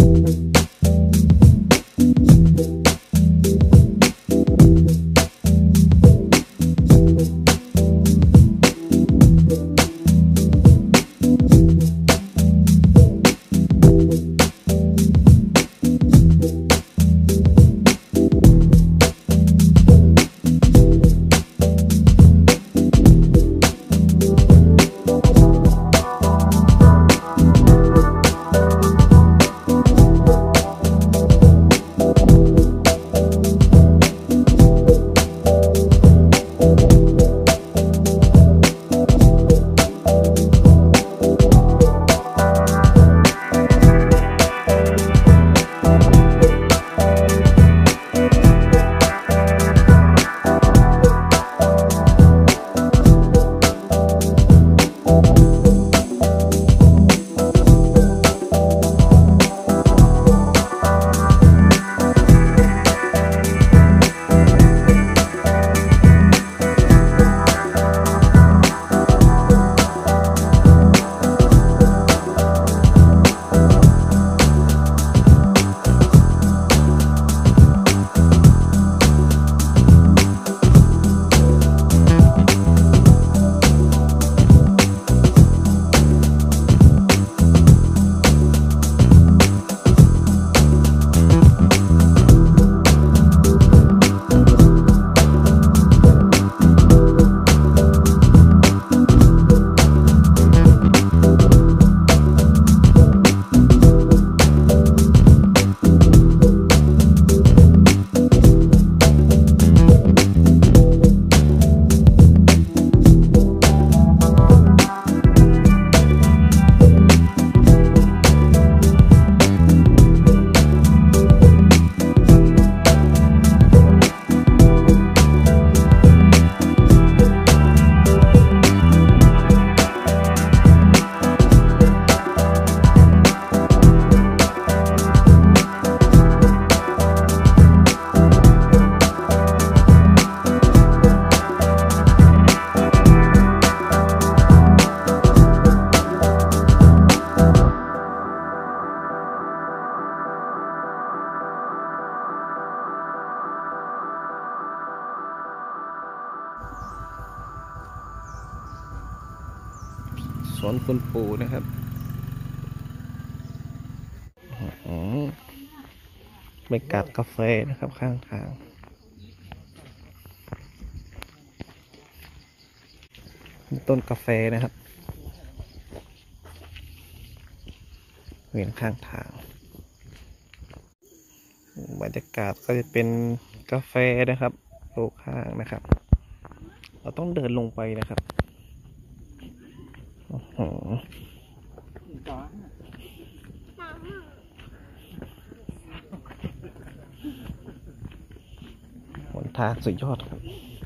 สวนคุณปู่นะครับบรรยากาศกาแฟนะครับข้างทางต้นกาแฟนะครับเห็นข้างทางบรรยากาศก็จะเป็นกาแฟนะครับโลกข้างนะครับเราต้องเดินลงไปนะครับหนทางสุดยอดครับ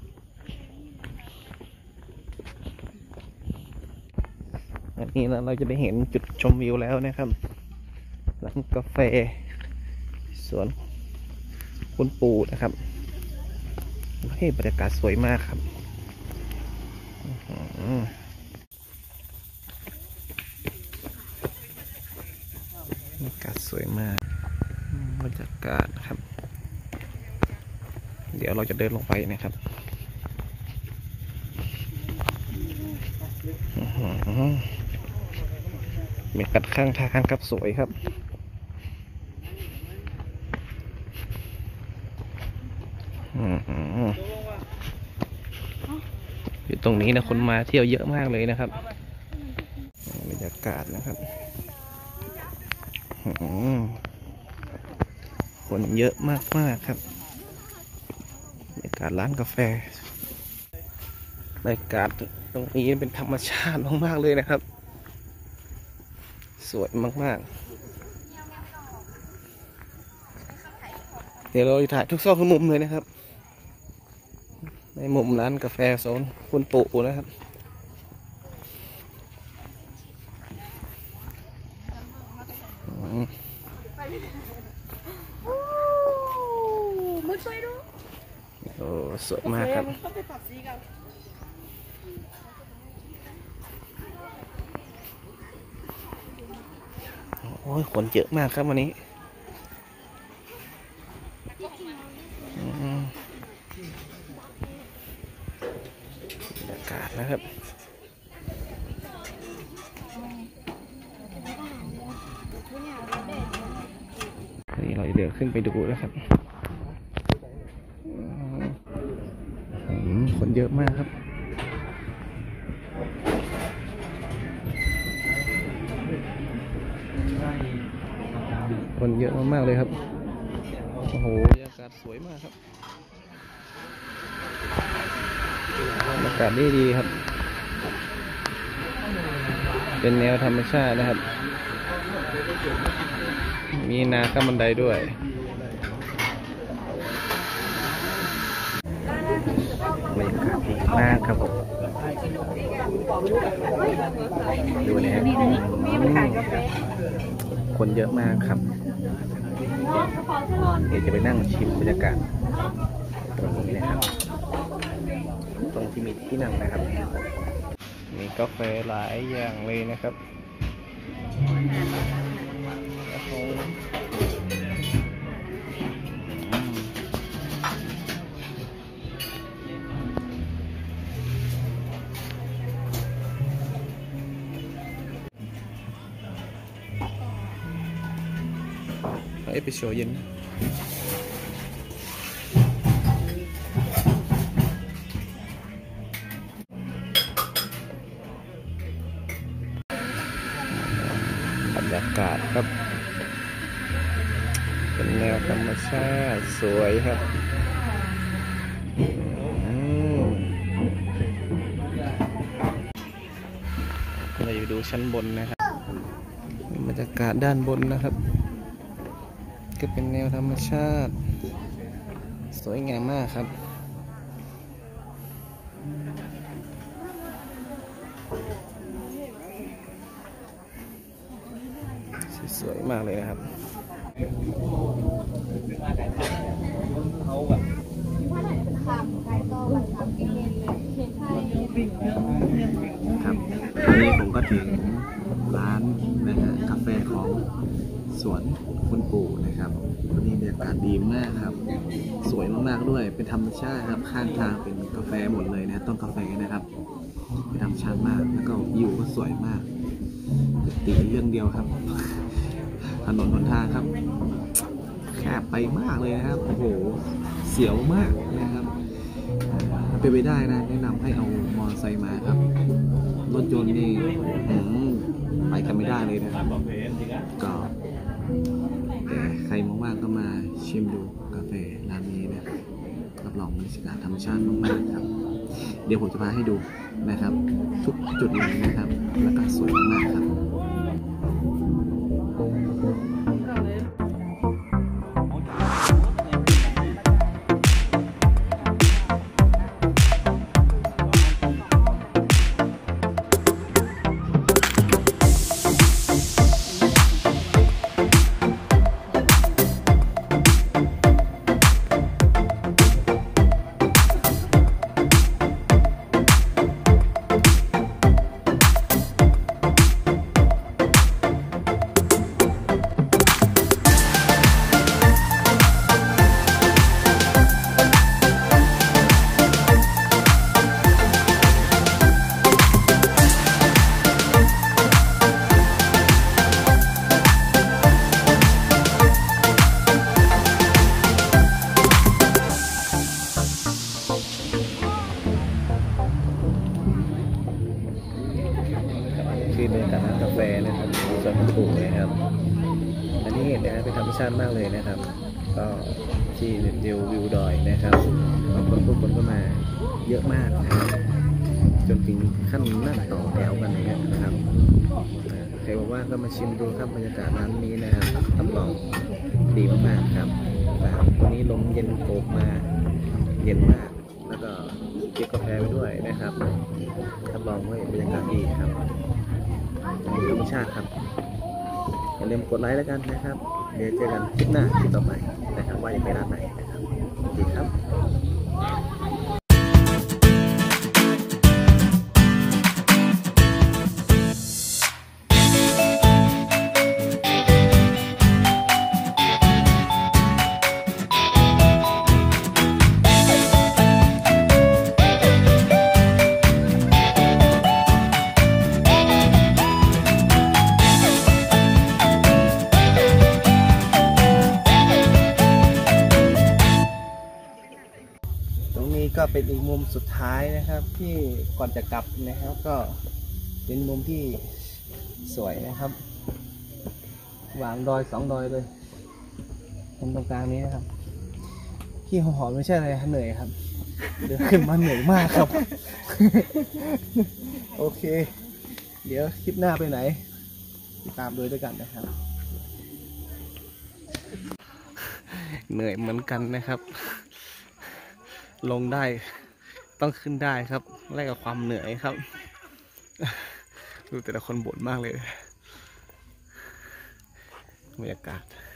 อันนี้นะเราจะได้เห็นจุดชมวิวแล้วนะครับร้านกาแฟสวนคุณปู่นะครับให้บรรยากาศสวยมากครับบรรยากาศสวยมากบรรยากาศนะครับเดี๋ยวเราจะเดินลงไปนะครับบรรยากาศข้างทางครับสวยครับอยู่ตรงนี้นะคนมาเที่ยวเยอะมากเลยนะครับบรรยากาศนะครับคนเยอะมากครับบรรยากาศร้านกาแฟบรรยากาศตรงนี้เป็นธรรมชาติมากๆเลยนะครับสวยมากๆเดี๋ยวเราจะถ่ายทุกซอกทุกมุมเลยนะครับในมุมร้านกาแฟโซนคุณปู่นะครับโอ้สวยมากครับโอ้ยคนเยอะมากครับวันนี้ากาศนะครับนี่เราเดินขึ้นไปดูนะครับคนเยอะมากครับคนเยอะมากๆเลยครับโอ้โหบรรยากาศสวยมากครับบรรยากาศดีครับ เป็นแนวธรรมชาตินะครับ มีนาข้ามบันไดด้วยบรรยากาศดีมากครับผมดูนะครับคนเยอะมากครับเดี๋ยวจะไปนั่งชิมบรรยากาศตรงนี้นะครับตรงที่มีที่นั่งนะครับมีกาแฟหลายอย่างเลยนะครับเอสเปรสโซ่เย็นบรรยากาศครับเป็นแนวธรรมชาติสวยครับเราอยู่ดูชั้นบนนะครับบรรยากาศด้านบนนะครับก็เป็นแนวธรรมชาติสวยงามมากครับสวยมากเลยนะครับครับตอนนี้ผมก็ถึงร้านนะฮะกาแฟของสวนคุณปู่นะครับวันนี้บรรยากาศดีมากครับสวยมากๆด้วยเป็นธรรมชาติครับข้างทางเป็นกาแฟหมดเลยนะต้นกาแฟนะครับเป็นธรรมชาติมากแล้วก็วิวก็สวยมากติดเรื่องเดียวครับถนนหนทางครับแคบไปมากเลยนะครับโอ้โหเสียวมากนะครับเป็นไปได้นะแนะนำให้เอามอเตอร์ไซค์มาครับรถยนต์นี่ไปกันไม่ได้เลยนะครับก็แต่ใครว่างๆก็มาชิมดูกาแฟร้านนี้นะครับรับรองบรรยากาศธรรมชาติมากๆครับเดี๋ยวผมจะพาให้ดูนะครับทุกจุดเลยนะครับแล้วก็สวยมากครับคือบรรยากาศร้านกาแฟนะครับสวนคุณปู่นะครับอันนี้เห็นนะครับเป็นธรรมชาติมากเลยนะครับก็ที่วิวดอยนะครับผู้คนก็มาเยอะมากนะครับจนถึงขั้นนั่งต่อแถวกันอย่างเงี้ยนะครับใครบอกว่าก็มาชิมดูครับบรรยากาศร้านนี้นะครับรับรองดีมากๆครับวันนี้ลมเย็นโกบมาเย็นมากแล้วก็เก็บกาแฟไปด้วยนะครับรับรองว่าบรรยากาศดีครับธรรมชาติครับอย่าลืมกดไลค์แล้วกันนะครับเดี๋ยวเจอกันคลิปหน้าคลิปต่อไปนะครับว่าจะไปร้านไหนนะครับสวัสดีครับก็เป็นอีกมุมสุดท้ายนะครับ ที่ก่อนจะกลับนะครับ ก็เป็นมุมที่สวยนะครับวางดอย2 ดอยเลยตรงกลางนี้นะครับที่หอมไม่ใช่อะไรเหนื่อยครับเดินขึ้นมาเหนื่อยมากครับ โอเค เดี๋ยวคลิปหน้าไปไหนติดตามดูด้วยกันนะครับเหนื่อยเหมือนกันนะครับ ลงได้ต้องขึ้นได้ครับแลกกับความเหนื่อยครับ ดูแต่ละคนบ่นมากเลยบรรยากาศ